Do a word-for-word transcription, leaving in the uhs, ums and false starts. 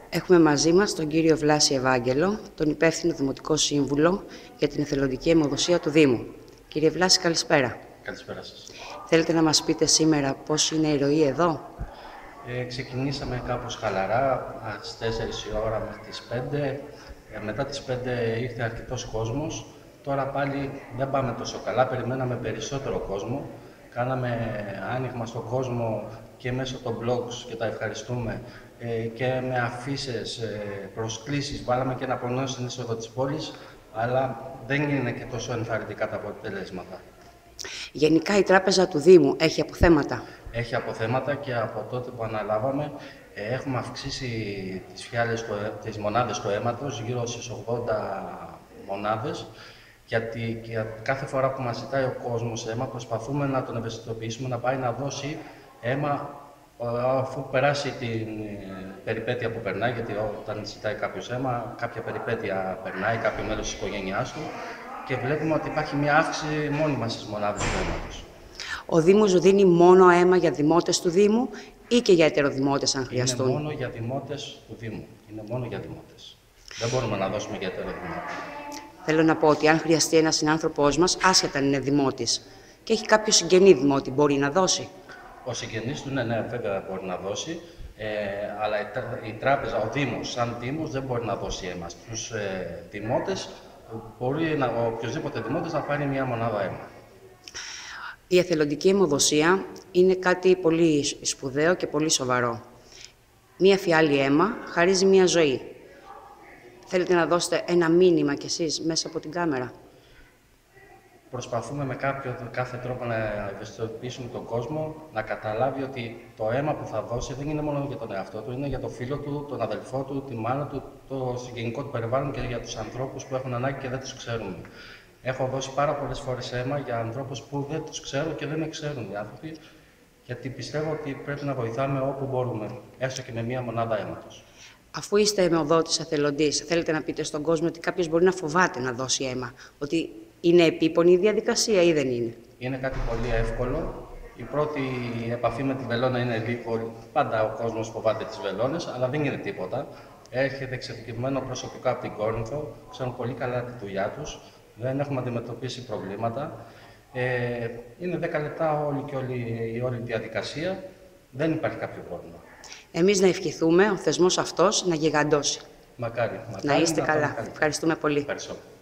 Έχουμε μαζί μας τον κύριο Βλάση Ευάγγελο, τον υπεύθυνο Δημοτικό Σύμβουλο για την εθελοντική αιμοδοσία του Δήμου. Κύριε Βλάση, καλησπέρα. Καλησπέρα σας. Θέλετε να μας πείτε σήμερα πώς είναι η ροή εδώ? Ε, ξεκινήσαμε κάπως χαλαρά, στις τέσσερις η ώρα μέχρι τις πέντε. Ε, μετά τις πέντε ήρθε αρκετός κόσμος. Τώρα πάλι δεν πάμε τόσο καλά, περιμέναμε περισσότερο κόσμο. Κάναμε άνοιγμα στον κόσμο και μέσω των blogs και τα ευχαριστούμε ε, και με αφίσες, ε, προσκλήσεις. Βάλαμε και ένα πονό στην είσοδο της πόλης, αλλά δεν είναι και τόσο ενθαρρυντικά τα αποτελέσματα. Γενικά η τράπεζα του Δήμου έχει αποθέματα. Έχει αποθέματα και από τότε που αναλάβαμε ε, έχουμε αυξήσει τις, φιάλες, τις μονάδες του αίματος γύρω στις ογδόντα μονάδες. Γιατί και κάθε φορά που μας ζητάει ο κόσμος αίμα, προσπαθούμε να τον ευαισθητοποιήσουμε να πάει να δώσει αίμα αφού περάσει την περιπέτεια που περνάει. Γιατί όταν ζητάει κάποιος αίμα, κάποια περιπέτεια περνάει, κάποιο μέλος της οικογένειάς του. Και βλέπουμε ότι υπάρχει μια αύξηση μόνιμα στις μονάδες του αίματος. Ο Δήμος δίνει μόνο αίμα για δημότες του Δήμου ή και για ετεροδημότες, αν χρειαστούν? Είναι μόνο για δημότες του Δήμου. Είναι μόνο για δημότες. Δεν μπορούμε να δώσουμε για ετεροδημότες. Θέλω να πω ότι αν χρειαστεί ένας συνάνθρωπός μας, άσχετα αν είναι δημότης και έχει κάποιο συγγενή δημότη, μπορεί να δώσει? Ο συγγενής του, ναι, ναι, βέβαια μπορεί να δώσει, ε, αλλά η, η τράπεζα, ο Δήμος, σαν Δήμος, δεν μπορεί να δώσει αίμα. Στους ε, δημότες, μπορεί να, ο οποιοδήποτε δημότης να πάρει μια μονάδα αίμα. Η εθελοντική αιμοδοσία είναι κάτι πολύ σπουδαίο και πολύ σοβαρό. Μία φιάλη αίμα χαρίζει μία ζωή. Θέλετε να δώσετε ένα μήνυμα κι εσείς μέσα από την κάμερα? Προσπαθούμε με κάποιο, κάθε τρόπο να ευαισθητοποιήσουμε τον κόσμο, να καταλάβει ότι το αίμα που θα δώσει δεν είναι μόνο για τον εαυτό του, είναι για τον φίλο του, τον αδελφό του, τη μάνα του, το συγγενικό του περιβάλλον και για τους ανθρώπους που έχουν ανάγκη και δεν τους ξέρουν. Έχω δώσει πάρα πολλές φορές αίμα για ανθρώπους που δεν τους ξέρω και δεν με ξέρουν οι άνθρωποι, γιατί πιστεύω ότι πρέπει να βοηθάμε όπου μπορούμε, έστω και με μία μονάδα αίματος. Αφού είστε αιμοδότης εθελοντής, θέλετε να πείτε στον κόσμο ότι κάποιος μπορεί να φοβάται να δώσει αίμα, ότι είναι επίπονη η διαδικασία ή δεν είναι? Είναι κάτι πολύ εύκολο. Η πρώτη επαφή με τη βελόνα είναι λίγο. Πάντα ο κόσμος φοβάται τις βελόνες, αλλά δεν είναι τίποτα. Έρχεται εξειδικευμένο προσωπικό από την Κόρινθο, ξέρουν πολύ καλά τη δουλειά τους, δεν έχουμε αντιμετωπίσει προβλήματα. Ε, είναι δέκα λεπτά όλη και όλη η όλη διαδικασία, δεν υπάρχει κάποιο πρόβλημα. Εμείς να ευχηθούμε ο θεσμός αυτός να γιγαντώσει. Μακάρι. μακάρι Να είστε να καλά. Ευχαριστούμε πολύ. Ευχαριστώ.